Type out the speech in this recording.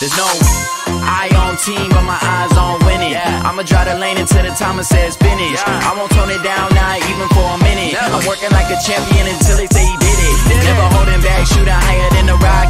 There's no eye on team, but my eyes on winning. I'ma drive the lane until the timer says finish. I won't tone it down, not even for a minute. I'm working like a champion until they say he did it. Never holding back, shooting higher than the rock.